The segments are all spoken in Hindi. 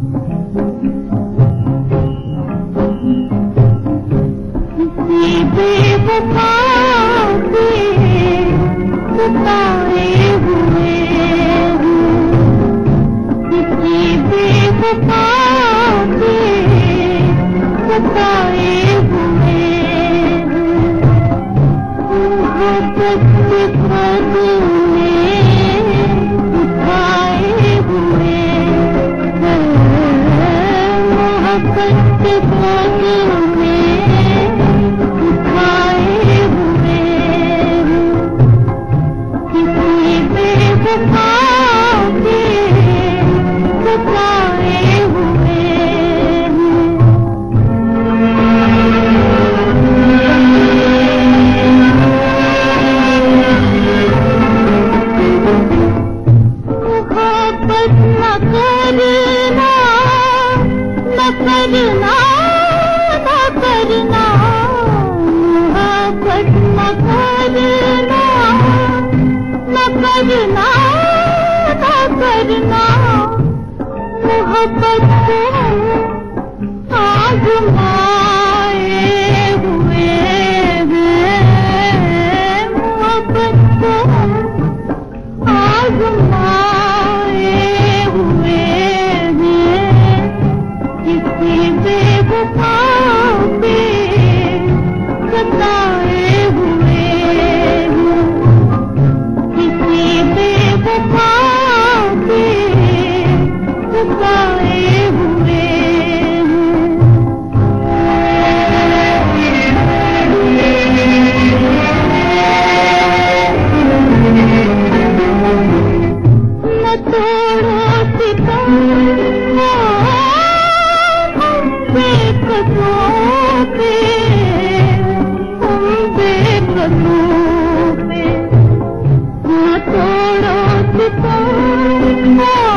बेवफा से सताए हुए किसी बेवफा से सताए हुए मोहब्बत के बदले उठाए हुए मोहब्बत के बदले करना मोहब्बत को आज़माए हुए हैं मोहब्बत को आज़माए हुए हैं किसी बेवफा पे सताए हुए हैं किसी बेवफा सताए हुए न तोड़ो सितम बेकसों पे बेकसों पे न तोड़ो सितम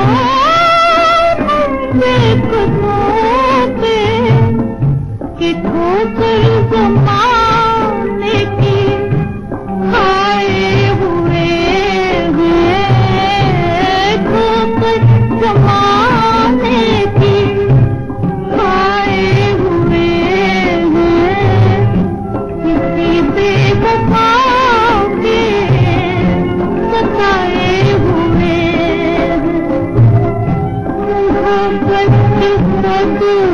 कि ठोकर ज़माने की खाए हुए हैं ठोकर ज़माने की खाए हुए हैं किसी बेवफा के सताए हुए हैं मोहब्बत के